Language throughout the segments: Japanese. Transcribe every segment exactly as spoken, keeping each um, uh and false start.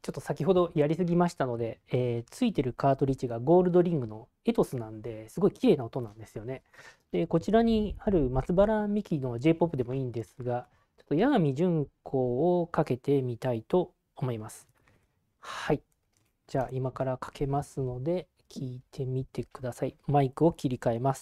ちょっと先ほどやりすぎましたので、えー、ついてるカートリッジがゴールドリングのエトスなんで、すごい綺麗な音なんですよね。で、こちらにある松原美樹の J-ポップ でもいいんですが、ちょっと八神純子をかけてみたいと思います。はい。じゃあ今からかけますので、聞いてみてください。マイクを切り替えます。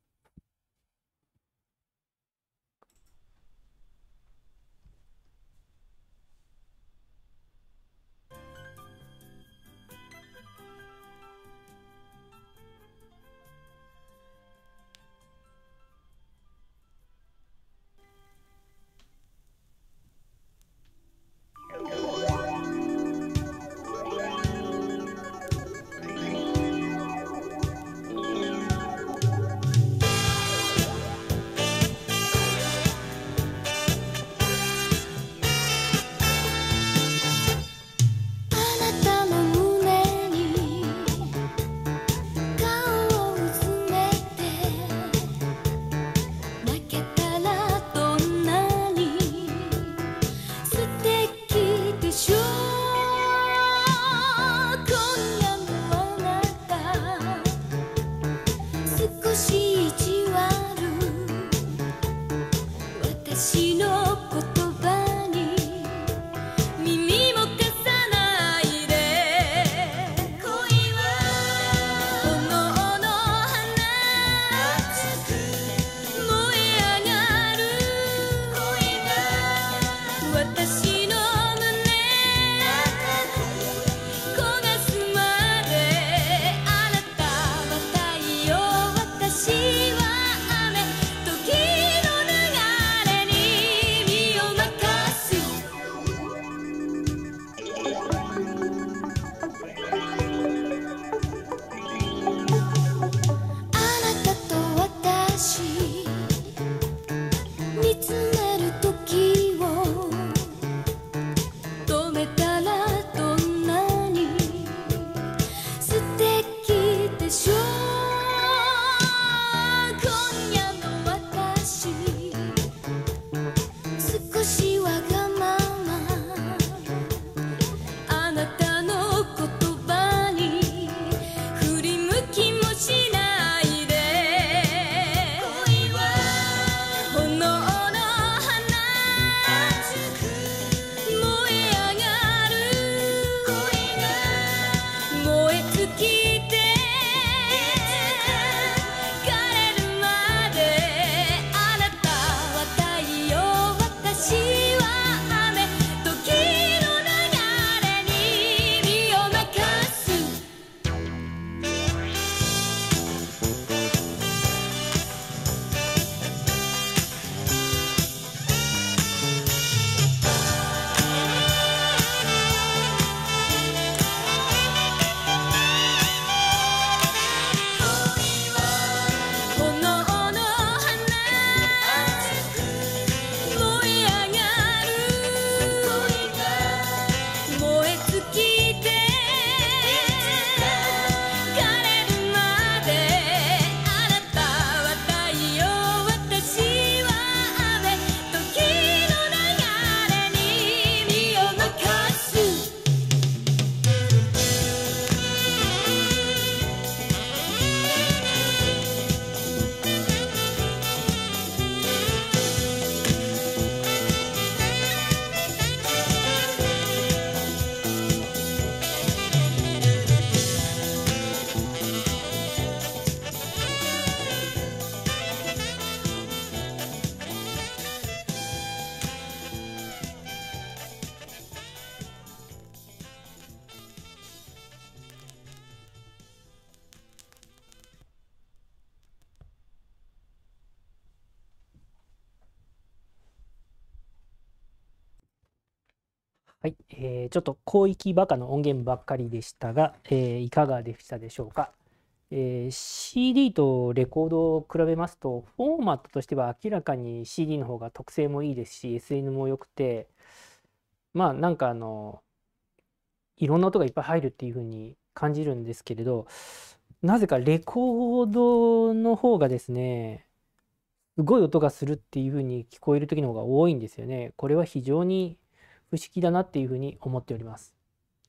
はい、えー、ちょっと広域バカの音源ばっかりでしたが、えー、いかがでしたでしょうか。えー、シーディー とレコードを比べますと、フォーマットとしては明らかに シーディー の方が特性もいいですし、エスエヌ も良くて、まあなんかあの、いろんな音がいっぱい入るっていう風に感じるんですけれど、なぜかレコードの方がですね、すごい音がするっていう風に聞こえる時の方が多いんですよね。これは非常に不思議だなっていう風に思っております。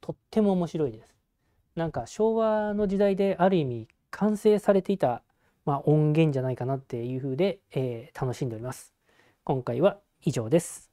とっても面白いです。なんか昭和の時代である意味完成されていた、まあ、音源じゃないかなっていう風で、えー楽しんでおります。今回は以上です。